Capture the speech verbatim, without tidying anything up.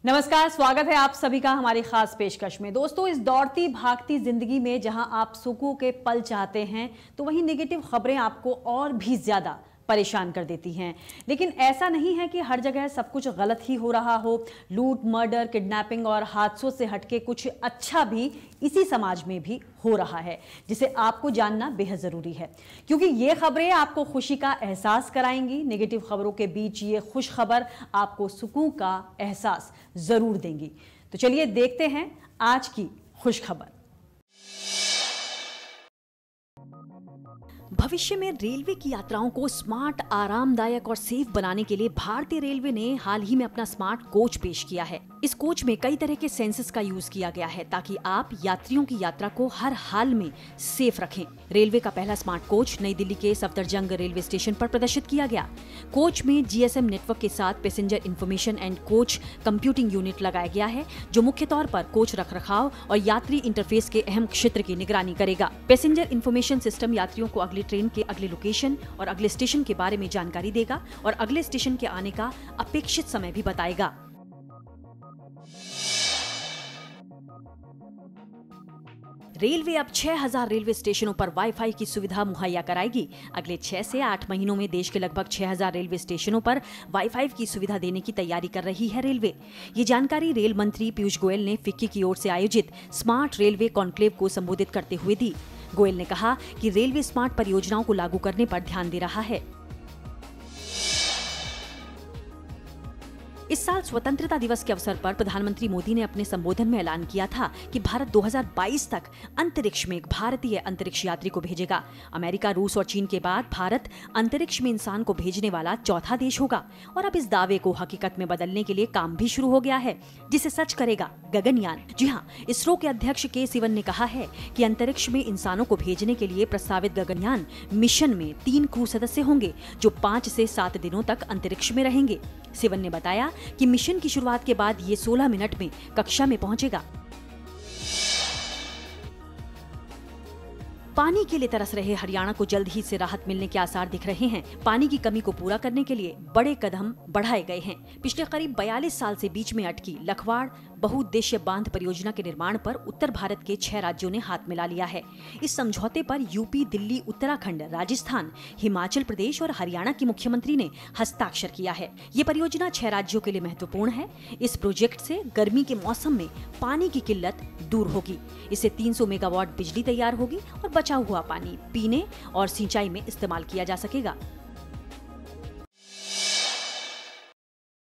नमस्कार, स्वागत है आप सभी का हमारी खास पेशकश में। दोस्तों, इस दौड़ती भागती जिंदगी में जहां आप सुकून के पल चाहते हैं तो वहीं नेगेटिव खबरें आपको और भी ज्यादा परेशान कर देती हैं। लेकिन ऐसा नहीं है कि हर जगह सब कुछ गलत ही हो रहा हो। लूट, मर्डर, किडनैपिंग और हादसों से हटके कुछ अच्छा भी इसी समाज में भी हो रहा है, जिसे आपको जानना बेहद जरूरी है, क्योंकि ये खबरें आपको खुशी का एहसास कराएंगी। नेगेटिव खबरों के बीच ये खुश खबर आपको सुकून का एहसास जरूर देंगी। तो चलिए देखते हैं आज की खुश खबर। भविष्य में रेलवे की यात्राओं को स्मार्ट, आरामदायक और सेफ बनाने के लिए भारतीय रेलवे ने हाल ही में अपना स्मार्ट कोच पेश किया है। इस कोच में कई तरह के सेंसर्स का यूज किया गया है ताकि आप यात्रियों की यात्रा को हर हाल में सेफ रखें। रेलवे का पहला स्मार्ट कोच नई दिल्ली के सफदरजंग रेलवे स्टेशन पर प्रदर्शित किया गया। कोच में जीएसएम नेटवर्क के साथ passenger information and coach computing unit लगाया गया है, जो मुख्य तौर पर कोच रखरखाव और यात्री इंटरफेस के अहम क्षेत्र की निगरानी करेगा। पैसेंजर इंफॉर्मेशन सिस्टम यात्रियों को अगली ट्रेन के अगले लोकेशन और अगले स्टेशन के बारे में जानकारी देगा और अगले स्टेशन के आने का अपेक्षित समय भी बताएगा। रेलवे अब छह हज़ार रेलवे स्टेशनों पर वाईफाई की सुविधा मुहैया कराएगी। अगले छह से आठ महीनों में देश के लगभग छह हज़ार रेलवे स्टेशनों पर वाईफाई की सुविधा देने की तैयारी कर रही है रेलवे। ये जानकारी रेल मंत्री पीयूष गोयल ने फिक्की की ओर से आयोजित स्मार्ट रेलवे कॉन्क्लेव को संबोधित करते हुए दी। गोयल ने कहा कि रेलवे स्मार्ट परियोजनाओं को लागू करने पर ध्यान दे रहा है। इस साल स्वतंत्रता दिवस के अवसर पर प्रधानमंत्री मोदी ने अपने संबोधन में ऐलान किया था कि भारत दो हज़ार बाईस तक अंतरिक्ष में एक भारतीय अंतरिक्ष यात्री को भेजेगा। अमेरिका, रूस और चीन के बाद भारत अंतरिक्ष में इंसान को भेजने वाला चौथा देश होगा और अब इस दावे को हकीकत में बदलने के लिए काम भी शुरू हो गया है, जिसे सच करेगा गगनयान। जी हाँ, इसरो के अध्यक्ष के सिवन ने कहा है कि अंतरिक्ष में इंसानों को भेजने के लिए प्रस्तावित गगनयान मिशन में तीन क्रू सदस्य होंगे, जो पाँच से सात दिनों तक अंतरिक्ष में रहेंगे। सिवन ने बताया कि मिशन की शुरुआत के बाद ये सोलह मिनट में कक्षा में पहुंचेगा। पानी के लिए तरस रहे हरियाणा को जल्द ही से राहत मिलने के आसार दिख रहे हैं। पानी की कमी को पूरा करने के लिए बड़े कदम बढ़ाए गए हैं। पिछले करीब बयालीस साल से बीच में अटकी लखवाड़ बहुउद्देश्य बांध परियोजना के निर्माण पर उत्तर भारत के छह राज्यों ने हाथ मिला लिया है। इस समझौते पर यूपी, दिल्ली, उत्तराखंड, राजस्थान, हिमाचल प्रदेश और हरियाणा की मुख्यमंत्री ने हस्ताक्षर किया है। ये परियोजना छह राज्यों के लिए महत्वपूर्ण है। इस प्रोजेक्ट से गर्मी के मौसम में पानी की किल्लत दूर होगी। इससे तीन सौ मेगावाट बिजली तैयार होगी और बचा हुआ पानी पीने और सिंचाई में इस्तेमाल किया जा सकेगा।